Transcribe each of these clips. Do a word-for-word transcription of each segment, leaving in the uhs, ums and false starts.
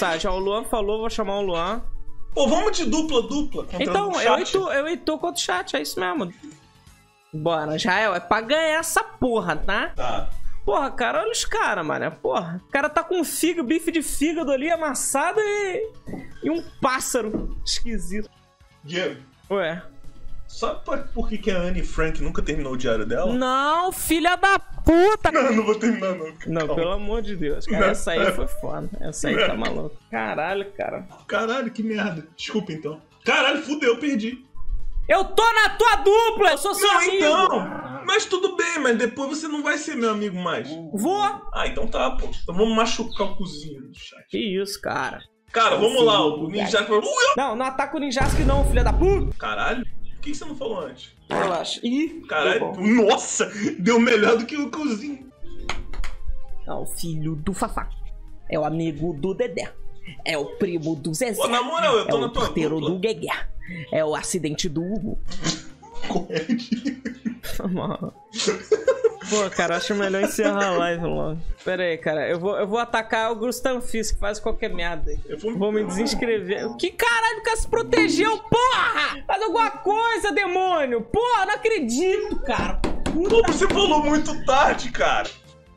tá, já o Luan falou, vou chamar o Luan. Pô, vamos de dupla, dupla. Contra Então, o eu chat. e, tu, eu e tu contra o chat, é isso mesmo. Bora, Israel, é pra ganhar essa porra, tá? Tá. Porra, cara, olha os caras, mano. Porra, o cara tá com fígado, bife de fígado ali amassado e. E um pássaro esquisito. Diego, Ué. sabe por, por que, que a Anne Frank nunca terminou o diário dela? Não, filha da puta! Não, não vou terminar, não. Não, Calma. pelo amor de Deus, cara. Não. Essa aí foi foda. Essa aí tá maluca. Caralho, cara. Caralho, que merda. Desculpa, então. Caralho, fudeu, perdi. Eu tô na tua dupla! Eu sou seu Não, amigo! então. Mas tudo bem, mas depois você não vai ser meu amigo mais. Vou! Ah, então tá, pô. Então vamos machucar o cozinho no chat. Que isso, cara. Cara, vamos lá. O ninja falou... "Ui, Não, não ataca o Ninjask não, filha da puta! caralho, por que você não falou antes? Relaxa. Ih, Caralho, deu bom. nossa, deu melhor do que o cozinho. Não, o filho do Fafá. É o amigo do Dedé. É o primo do Zezé. Pô, na moral, eu tô é na o tua porteiro dupla. do Guegué. É o acidente do Hugo. Corrente. Mano. Pô, cara, acho melhor encerrar a live logo. Pera aí, cara. Eu vou, eu vou atacar o Grustanfis, que faz qualquer merda. Eu vou... Vou me desinscrever. Que caralho, o cara se protegeu, porra! Faz alguma coisa, demônio! Porra, não acredito, cara! Pô, você falou muito tarde, cara.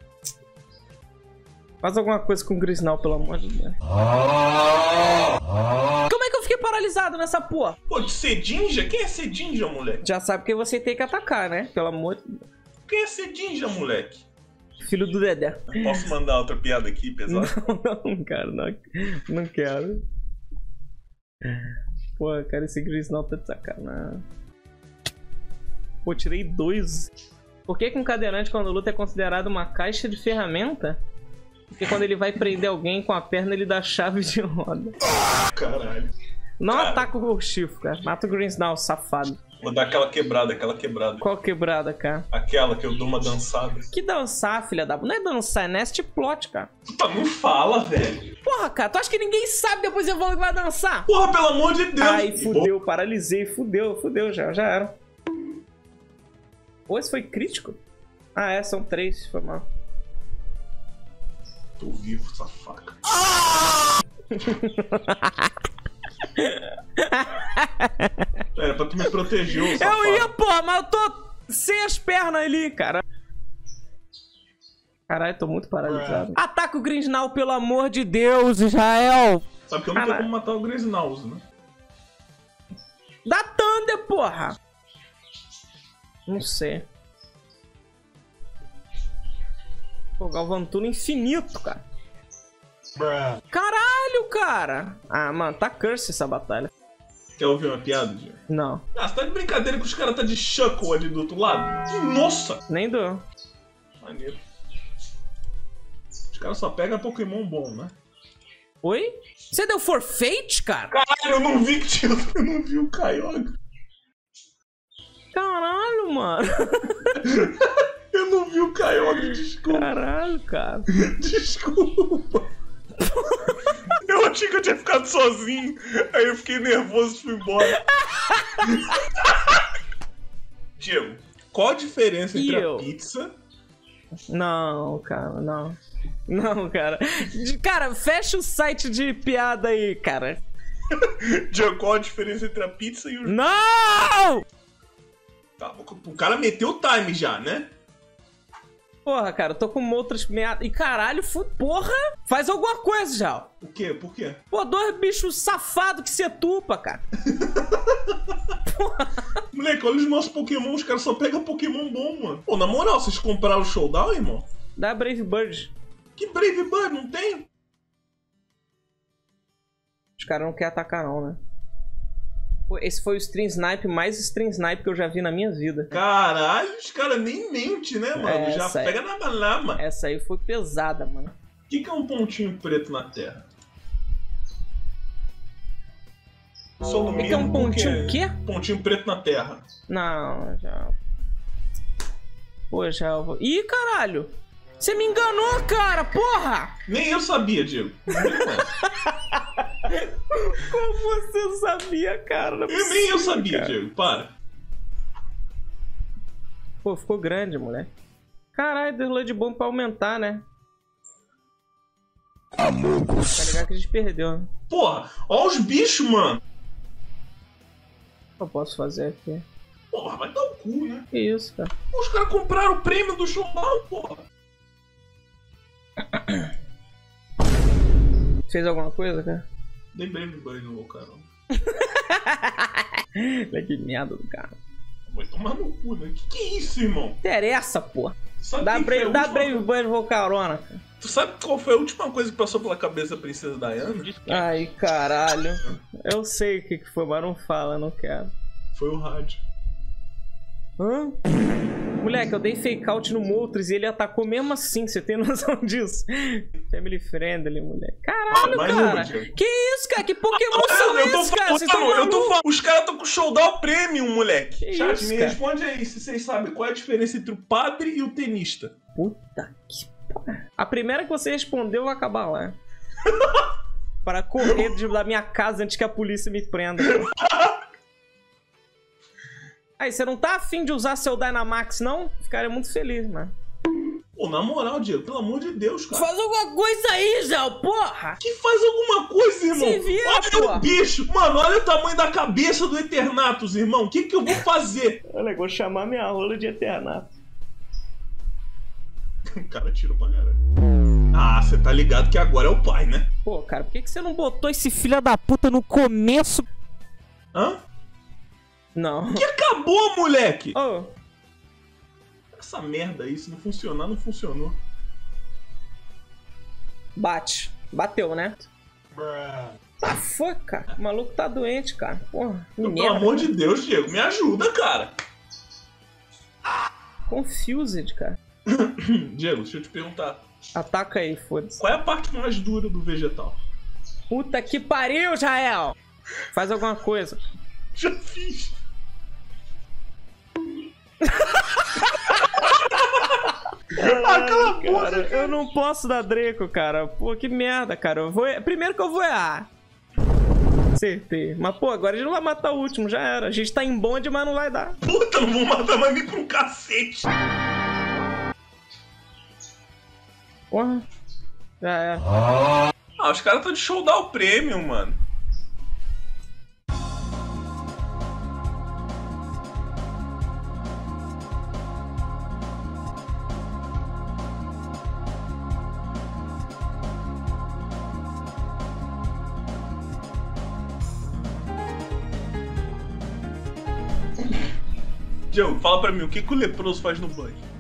Faz alguma coisa com o Grisnal, pelo amor de Deus. Como é que eu fiquei paralisado nessa porra? Pô, de Cedinja? Quem é Cedinja, moleque? Já sabe que você tem que atacar, né? Pelo amor de Deus. Quem é Cedinja, moleque? Filho do Dedé. Posso mandar outra piada aqui, pesado? Não, não, cara, não, não quero. Pô, cara, esse Grisnal tá de sacanagem. Pô, tirei dois. Por que que um cadeirante quando luta é considerado uma caixa de ferramenta? Porque quando ele vai prender alguém com a perna, ele dá chave de roda. Caralho. Não Cara. ataca o Chifo, cara. Mata o Grinsnall, safado. Vou dar aquela quebrada, aquela quebrada. Qual quebrada, cara? Aquela que eu dou uma dançada. Que dançar, filha da... Não é dançar, é nest plot, cara. Puta, não fala, velho. Porra, cara, tu acha que ninguém sabe depois eu vou que vai dançar? Porra, pelo amor de Deus. Ai, fudeu, paralisei, fudeu, fudeu, já, já era. Pô, esse foi crítico? Ah, é, são três, foi mal. Tô vivo, essa faca. Era pra tu me proteger, ô safado. Eu ia, porra, mas eu tô sem as pernas ali, cara. Caralho, tô muito paralisado. Ataca o Grinsnall, pelo amor de Deus, Israel. Sabe que eu não tenho Caralho. como matar o Grisnaus, né? Dá Thunder, porra. Não sei. Pô, Galvantuno infinito, cara. Bruh. Caralho, cara. Ah, mano, tá curse essa batalha. Quer ouvir uma piada, Diego? Não, Ah, você tá de brincadeira que os caras tá de Shuckle ali do outro lado? Nossa! nem dou. Maneiro. Os caras só pegam Pokémon bom, né? Oi? Você deu forfeit, cara? Caralho, eu não vi que tinha... Eu não vi o Kyogre. Caralho, mano. Eu não vi o Kyogre, desculpa. Caralho, cara. Desculpa. Eu achei que eu tinha ficado sozinho. Aí eu fiquei nervoso e fui embora. Diego, qual a diferença E entre eu? a pizza... Não, cara, não. Não, cara. Cara, fecha o site de piada aí, cara. Diego, qual a diferença entre a pizza e o... Não! Tá, o cara meteu o time já, né? Porra, cara, eu tô com outras meadas. E caralho, fu... porra! Faz alguma coisa, já. O quê? Por quê? Pô, dois bichos safados que se tupa, cara. Moleque, olha os nossos Pokémon, os caras só pegam Pokémon bom, mano. Pô, na moral, vocês compraram o Showdown, irmão? Dá Brave Bird. Que Brave Bird, não tem? Os caras não querem atacar, não, né? Pô, esse foi o Stream Snipe mais Stream Snipe que eu já vi na minha vida. Caralho, os caras nem mente, né, mano? É, já essa pega aí. na balama. Essa aí foi pesada, mano. O que, que é um pontinho preto na Terra? Sou O que, que é um pontinho? O quê? Pontinho preto na Terra. Não, já. Pô, já eu vou. Ih, caralho! Você me enganou, cara! Porra! Nem eu sabia, Diego. Como você sabia, cara? Não é Eu, nem eu possível, sabia, cara. Diego. Para. Pô, ficou grande, moleque. Caralho, deu de bom pra aumentar, né? Amogos. Tá ligado que a gente perdeu, né? Porra, ó os bichos, mano. O que eu posso fazer aqui? Porra, vai dar o cu, né? Que isso, cara? Os caras compraram o prêmio do showdown, porra. Fez alguma coisa, cara? Dei breve banho no carão. Que merda do cara. Vai tomar no cu, né? Que que é isso, irmão? Interessa, porra. Sabe Dá quem foi a breve, dá última breve coisa- banho no carona, cara. Tu sabe qual foi a última coisa que passou pela cabeça da princesa Diana? Ai, caralho. Eu sei o que que foi, mas não fala, não quero. Foi o rádio. Hã? Moleque, eu dei fake out no Moltres e ele atacou mesmo assim, você tem noção disso? Family friendly, moleque. Caralho, Mais cara. uma, Diego. Que isso, cara? Que Pokémon são eu tô esses, cara? falando, Vocês estão eu tô malucos? falando. Os caras estão com showdown premium, moleque. Que Chat, isso, me cara? responde aí se vocês sabem qual é a diferença entre o padre e o tenista. Puta que porra. A primeira que você respondeu, eu vou acabar lá. Para correr de- da minha casa antes que a polícia me prenda. Aí, você não tá afim de usar seu Dynamax, não? Ficaria muito feliz, mano. Pô, na moral, Diego, pelo amor de Deus, cara. Faz alguma coisa aí, Zé, porra! Que faz alguma coisa, irmão. Se vira, olha porra. o bicho. Mano, olha o tamanho da cabeça do Eternatus, irmão. O que que eu vou fazer? Olha, eu vou chamar minha rola de Eternato. O cara tirou pra caralho. Ah, você tá ligado que agora é o pai, né? Pô, cara, por que, que você não botou esse filho da puta no começo? Hã? Não. Que acabou, moleque? Ô, Essa merda aí, se não funcionar, não funcionou. bate. Bateu, né? Tá foi, cara. O maluco tá doente, cara. Porra, que Pelo merda. amor de Deus, Diego, me ajuda, cara. Confused, cara. Diego, deixa eu te perguntar. Ataca aí, foda-se. Qual é a parte mais dura do vegetal? Puta que pariu, Jael! Faz alguma coisa. Já fiz. Ah, cala a boca, Cara, eu não posso dar Draco, cara. Pô, que merda, cara. Eu vou... Primeiro que eu vou errar. Acertei. Mas, pô, agora a gente não vai matar o último, já era. A gente tá em bonde, mas não vai dar. Puta, não vou matar mais nem com cacete. Porra. Já era. Ah, os caras estão de showdown premium, mano. Diego, fala pra mim, o que, que o leproso faz no banho?